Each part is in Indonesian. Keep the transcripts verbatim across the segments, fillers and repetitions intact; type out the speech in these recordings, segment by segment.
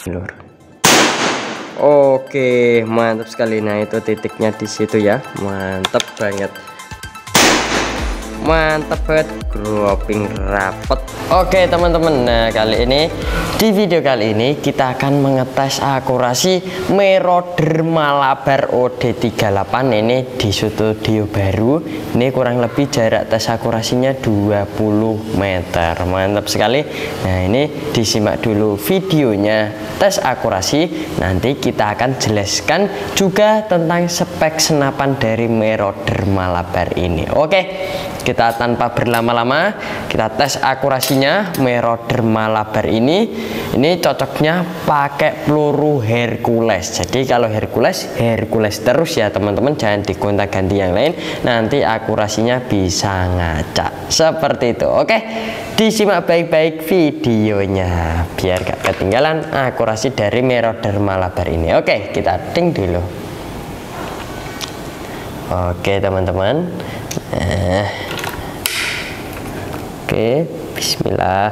lur. Oke, mantap sekali. Nah, itu titiknya di situ ya. Mantap banget. Mantap banget, grouping rapet. Oke teman-teman, nah kali ini di video kali ini kita akan mengetes akurasi Meroder Malabar O D tiga puluh delapan ini di studio baru. Ini kurang lebih jarak tes akurasinya dua puluh meter. Mantap sekali. Nah, ini disimak dulu videonya tes akurasi. Nanti kita akan jelaskan juga tentang spek senapan dari Meroder Malabar ini. Oke, kita tanpa berlama-lama kita tes akurasinya Meroder Malabar ini. Ini cocoknya pakai peluru Hercules. Jadi kalau Hercules Hercules terus ya teman-teman, jangan digonta-ganti yang lain, nanti akurasinya bisa ngacak seperti itu. Oke, disimak baik-baik videonya biar gak ketinggalan akurasi dari Meroder Malabar ini. Oke, kita ting dulu. Oke teman-teman, nah, oke, bismillah.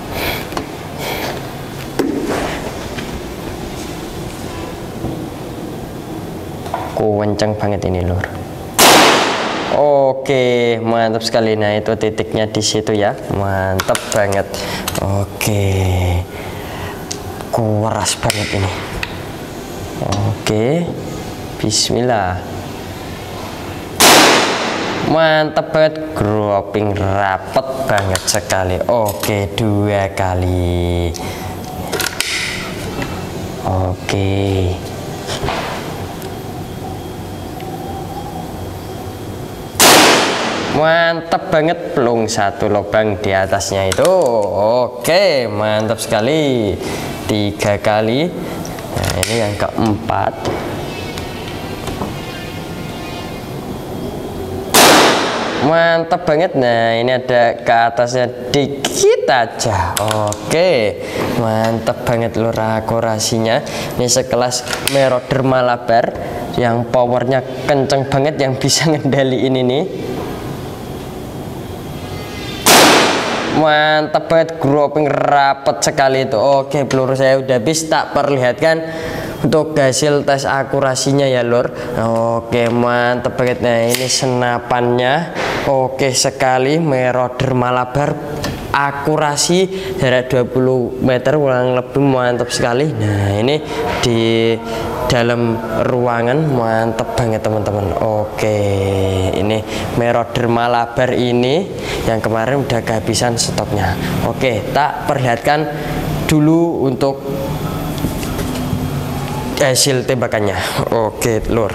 Kenceng banget ini lur. Oke, mantap sekali. Nah, itu titiknya di situ ya. Mantap banget. Oke. Keras banget ini. Oke. Bismillah. Mantap banget, grouping rapet banget sekali. Oke, dua kali. Oke. Mantap banget, pelung satu lubang di atasnya itu. Oke, mantap sekali. Tiga kali. Nah, ini yang keempat. Mantap banget. Nah, ini ada ke atasnya dikit aja. Oke, mantap banget lur akurasinya. Ini sekelas Meroder Malabar yang powernya kenceng banget, yang bisa ngendaliin ini. Mantap banget, grouping rapet sekali itu. Oke, peluru saya udah habis, tak perlihatkan untuk hasil tes akurasinya ya lur. Oke, mantap banget. Nah, ini senapannya oke sekali, Meroder Malabar, akurasi jarak dua puluh meter kurang lebih, mantap sekali. Nah, ini di dalam ruangan, mantap banget teman-teman. Oke, ini Meroder Malabar ini yang kemarin udah kehabisan stoknya. Oke, tak perlihatkan dulu untuk hasil tembakannya. Oke lur.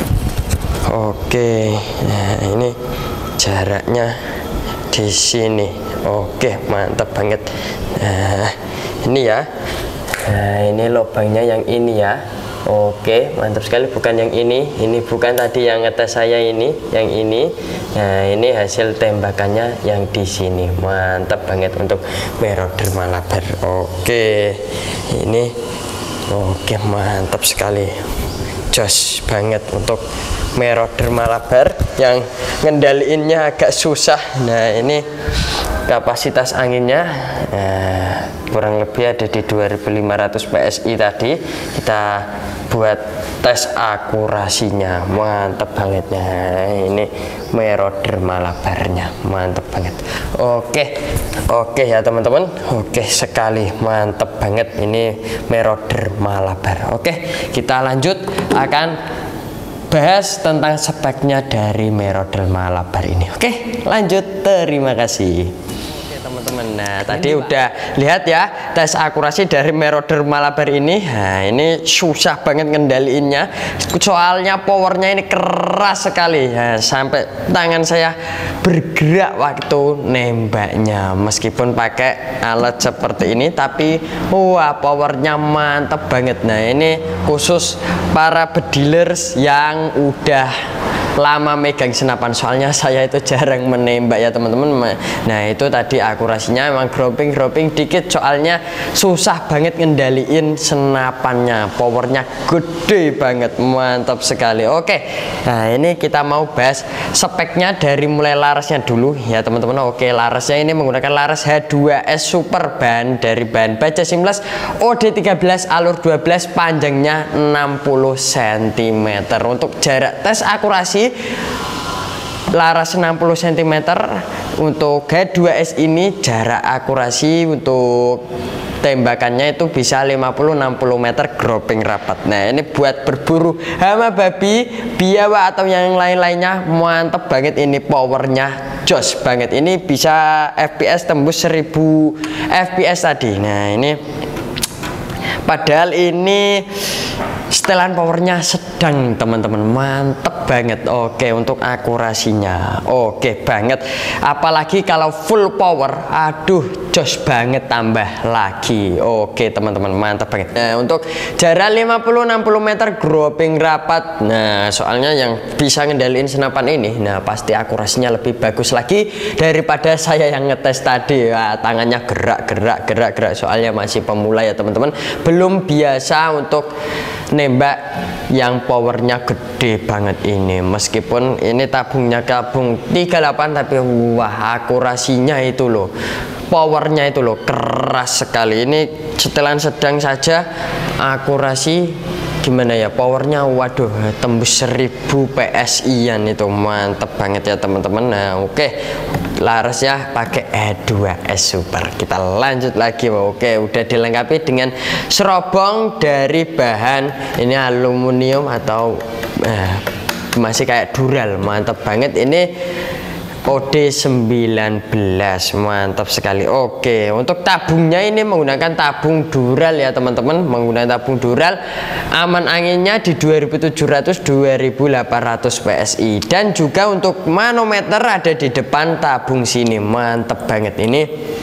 Oke, nah ini jaraknya di sini. Oke, mantap banget. Nah, ini ya. Nah, ini lubangnya yang ini ya. Oke, mantap sekali. Bukan yang ini, ini bukan tadi yang ngetes saya ini, yang ini. Nah, ini hasil tembakannya yang di sini. Mantap banget untuk Meroder Malabar. Oke, ini oke, mantap sekali. Jos banget untuk Meroder Malabar yang ngendaliinnya agak susah. Nah, ini kapasitas anginnya nah, kurang lebih ada di dua ribu lima ratus P S I tadi. Kita buat tes akurasinya, mantap banget. Nah, ini Meroder Malabarnya, mantap banget. Oke, oke ya teman-teman. Oke sekali, mantap banget ini Meroder Malabar. Oke, kita lanjut akan bahas tentang speknya dari Meroder Malabar ini. Oke, lanjut. Terima kasih. Teman-teman, nah tadi ini, udah Pak, lihat ya tes akurasi dari Meroder Malabar ini. Nah, ini susah banget ngendaliinnya, soalnya powernya ini keras sekali. Nah, sampai tangan saya bergerak waktu nembaknya, meskipun pakai alat seperti ini, tapi wah powernya mantap banget. Nah, ini khusus para bedilers yang udah lama megang senapan, soalnya saya itu jarang menembak ya teman-teman. Nah itu tadi akurasinya emang groping-groping dikit, soalnya susah banget ngendaliin senapannya, powernya gede banget, mantap sekali. Oke, nah ini kita mau bahas speknya dari mulai larasnya dulu ya teman-teman. Oke, larasnya ini menggunakan laras H dua S Super, bahan dari bahan baja seamless, O D tiga belas, alur dua belas, panjangnya enam puluh sentimeter. Untuk jarak tes akurasi laras enam puluh sentimeter, untuk H dua S ini jarak akurasi untuk tembakannya itu bisa lima puluh sampai enam puluh meter groping rapat. Nah ini buat berburu hama babi, biawak atau yang lain-lainnya, mantep banget ini, powernya jos banget. Ini bisa F P S tembus seribu F P S tadi. Nah ini padahal ini setelan powernya sedang teman-teman, mantep banget. Oke, untuk akurasinya oke banget, apalagi kalau full power, aduh jos banget tambah lagi. Oke teman-teman, mantap banget. Nah untuk jarak lima puluh sampai enam puluh meter groping rapat, nah soalnya yang bisa ngendaliin senapan ini, nah pasti akurasinya lebih bagus lagi daripada saya yang ngetes tadi. Nah, tangannya gerak-gerak gerak-gerak, soalnya masih pemula ya teman-teman, belum biasa untuk nembak yang powernya gede banget ini. Meskipun ini tabungnya tabung tiga puluh delapan, tapi wah akurasinya itu loh, powernya itu loh keras sekali. Ini setelan sedang saja akurasi gimana ya, powernya waduh tembus seribu P S I-an itu, mantep banget ya teman-teman. Nah oke, laras ya pakai H dua S Super. Kita lanjut lagi. Oke, udah dilengkapi dengan serobong dari bahan ini aluminium atau eh, masih kayak dural, mantap banget ini. O D sembilan belas, mantap sekali. Oke, untuk tabungnya ini menggunakan tabung dural ya teman-teman, menggunakan tabung dural, aman anginnya di dua ribu tujuh ratus sampai dua ribu delapan ratus P S I, dan juga untuk manometer ada di depan tabung sini, mantap banget ini.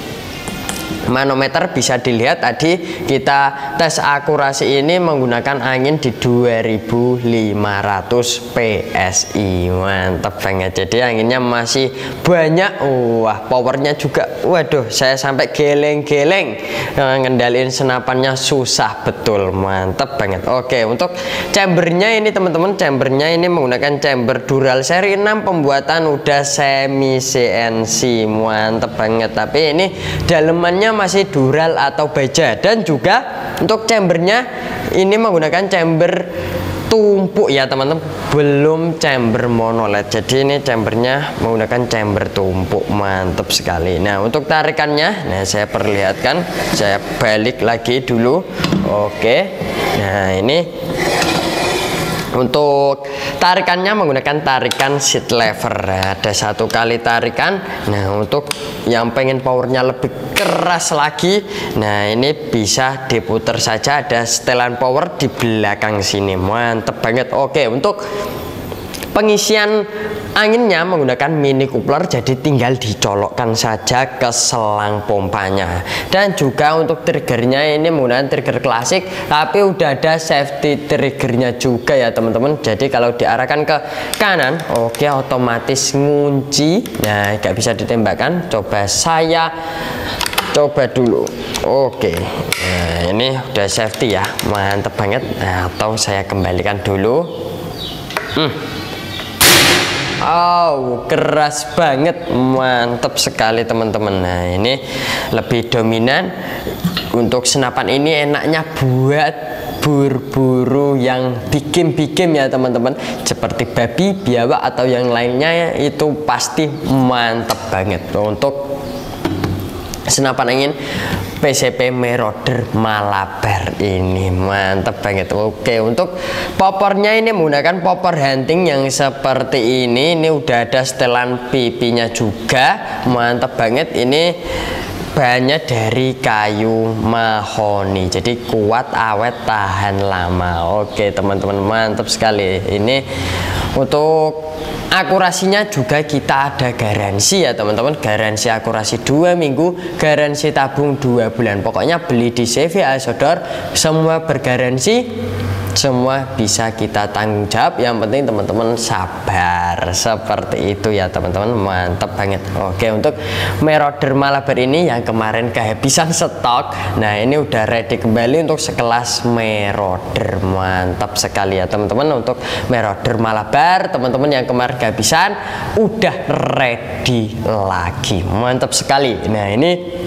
Manometer bisa dilihat tadi kita tes akurasi ini menggunakan angin di dua ribu lima ratus P S I, mantap banget. Jadi anginnya masih banyak. Wah powernya juga waduh, saya sampai geleng-geleng, ngendalin senapannya susah betul, mantap banget. Oke, untuk chambernya ini teman-teman, chambernya ini menggunakan chamber dural seri enam, pembuatan udah semi C N C, mantap banget. Tapi ini dalemannya masih dural atau baja, dan juga untuk chambernya ini menggunakan chamber tumpuk ya teman-teman, belum chamber monoled. Jadi ini chambernya menggunakan chamber tumpuk, mantap sekali. Nah untuk tarikannya, nah saya perlihatkan, saya balik lagi dulu. Oke, nah ini untuk tarikannya menggunakan tarikan seat lever, ada satu kali tarikan. Nah untuk yang pengen powernya lebih keras lagi, nah ini bisa diputer saja, ada setelan power di belakang sini, mantep banget. Oke, untuk pengisian anginnya menggunakan mini coupler, jadi tinggal dicolokkan saja ke selang pompanya. Dan juga untuk triggernya ini menggunakan trigger klasik, tapi udah ada safety triggernya juga ya teman-teman. Jadi kalau diarahkan ke kanan, oke otomatis ngunci, nah nggak bisa ditembakkan. Coba saya coba dulu. Oke, nah ini udah safety ya, mantep banget. Nah, atau saya kembalikan dulu. hmm. Oh, keras banget, mantap sekali teman-teman. Nah ini lebih dominan. Untuk senapan ini enaknya buat berburu yang bikin-bikin ya teman-teman, seperti babi, biawak atau yang lainnya, itu pasti mantap banget. Untuk senapan angin P C P Marauder Malabar ini mantap banget. Oke, untuk popornya ini menggunakan popor hunting yang seperti ini. Ini udah ada setelan pipinya juga, mantap banget. Ini bahannya dari kayu mahoni, jadi kuat, awet, tahan lama. Oke teman-teman, mantap sekali. Ini untuk akurasinya juga kita ada garansi ya teman-teman, garansi akurasi dua minggu, garansi tabung dua bulan. Pokoknya beli di C V A Sodor semua bergaransi. semua bisa kita tanggung jawab, yang penting teman-teman sabar. Seperti itu ya teman-teman, mantap banget. Oke, untuk Marauder Malabar ini yang kemarin kehabisan stok, nah ini udah ready kembali untuk sekelas Marauder. Mantap sekali ya teman-teman, untuk Marauder Malabar teman-teman yang kemarin kehabisan udah ready lagi. Mantap sekali. Nah ini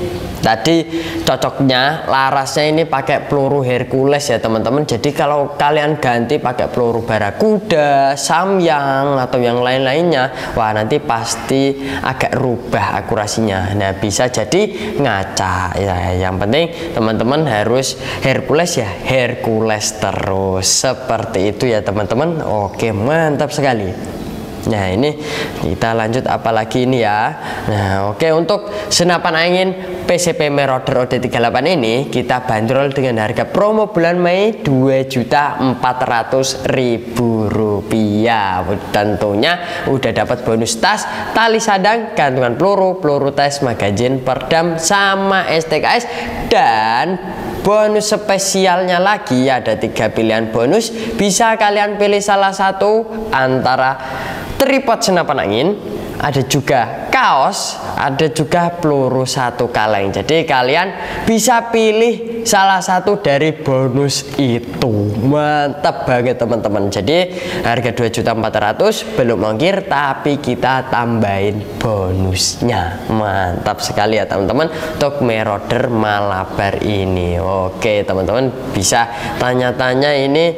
tadi cocoknya larasnya ini pakai peluru Hercules ya teman-teman. Jadi kalau kalian ganti pakai peluru Barakuda, Samyang atau yang lain-lainnya, wah nanti pasti agak rubah akurasinya. Nah bisa jadi ngaca ya. Yang penting teman-teman harus Hercules ya, Hercules terus. Seperti itu ya teman-teman. Oke, mantap sekali. Nah ini kita lanjut apalagi ini ya. Nah oke, untuk senapan angin P C P Marauder O D tiga puluh delapan ini kita bandrol dengan harga promo bulan Mei dua juta empat ratus ribu rupiah. Tentunya udah dapat bonus tas, tali sadang, gantungan peluru, peluru tes, magazin, perdam, sama S T K S. Dan bonus spesialnya lagi ada tiga pilihan bonus, bisa kalian pilih salah satu antara tripod senapan angin, ada juga kaos, ada juga peluru satu kaleng. Jadi kalian bisa pilih salah satu dari bonus itu. Mantap banget teman-teman. Jadi harga dua juta empat ratus ribu belum ongkir, tapi kita tambahin bonusnya. Mantap sekali ya teman-teman untuk Marauder Malabar ini. Oke teman-teman, bisa tanya-tanya ini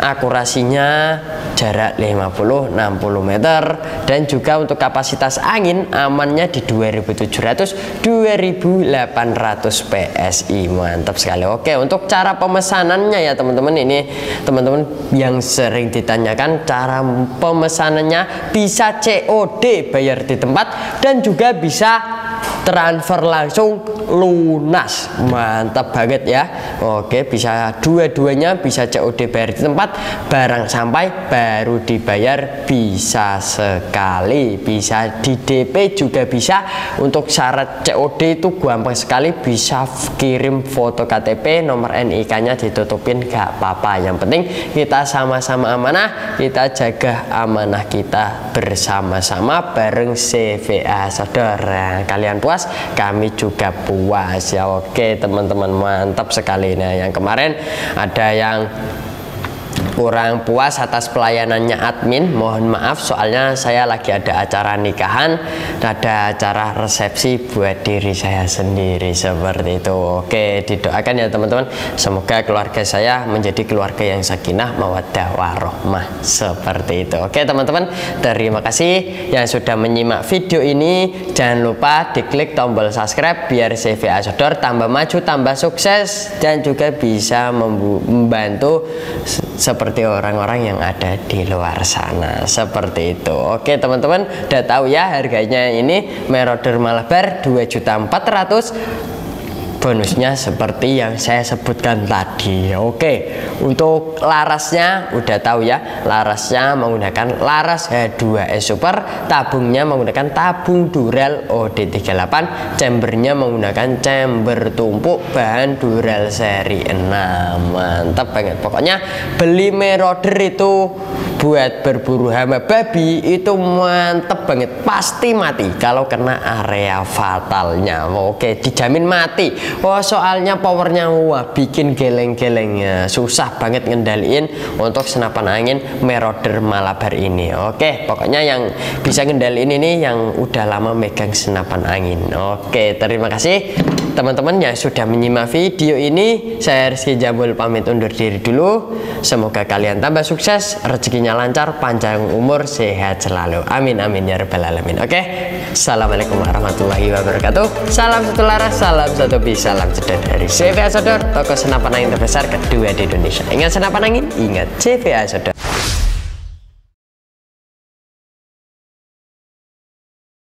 akurasinya jarak lima puluh enam puluh meter, dan juga untuk kapasitas angin amannya di dua ribu tujuh ratus dua ribu delapan ratus P S I. Mantap sekali. Oke, untuk cara pemesanannya ya teman-teman, ini teman-teman yang sering ditanyakan cara pemesanannya, bisa C O D bayar di tempat dan juga bisa transfer langsung lunas. Mantap banget ya. Oke, bisa dua-duanya, bisa C O D bayar di tempat, barang sampai baru dibayar bisa sekali, bisa di D P juga bisa. Untuk syarat C O D itu gampang sekali, bisa kirim foto K T P, nomor N I K-nya ditutupin gak apa-apa. Yang penting kita sama-sama amanah, kita jaga amanah kita bersama-sama bareng C V A Saudara. Kalian puas, kami juga puas ya. Oke teman-teman, mantap sekali. Nah yang kemarin ada yang kurang puas atas pelayanannya admin, mohon maaf, soalnya saya lagi ada acara nikahan, ada acara resepsi buat diri saya sendiri. Seperti itu. Oke, didoakan ya teman-teman, semoga keluarga saya menjadi keluarga yang sakinah mawaddah warohmah. Seperti itu. Oke teman-teman, terima kasih yang sudah menyimak video ini. Jangan lupa diklik tombol subscribe biar C V A Sodor tambah maju, tambah sukses, dan juga bisa membantu seperti orang-orang yang ada di luar sana. Seperti itu. Oke teman-teman, udah tahu ya harganya ini Marauder Malabar dua juta empat ratus ribu. Bonusnya seperti yang saya sebutkan tadi. Oke, untuk larasnya udah tahu ya, larasnya menggunakan laras H dua S Super, tabungnya menggunakan tabung Dural O D tiga puluh delapan, chambernya menggunakan chamber tumpuk bahan Dural seri enam. Mantap banget. Pokoknya beli Marauder itu buat berburu hama babi itu mantep banget, pasti mati kalau kena area fatalnya. Oke, dijamin mati. Oh, soalnya powernya wah bikin geleng-gelengnya, susah banget ngendaliin untuk senapan angin Marauder Malabar ini. Oke, pokoknya yang bisa ngendaliin ini yang udah lama megang senapan angin. Oke, terima kasih teman-teman yang sudah menyimak video ini. Saya Rizky Jambul pamit undur diri dulu. Semoga kalian tambah sukses, rezekinya lancar, panjang umur, sehat selalu. Amin amin ya rabbal alamin. Oke, assalamualaikum warahmatullahi wabarakatuh. Salam satu laras, salam satu bis, salam sedar dari C V A Sodor, toko senapan angin terbesar kedua di Indonesia. Ingat senapan angin, ingat C V A Sodor.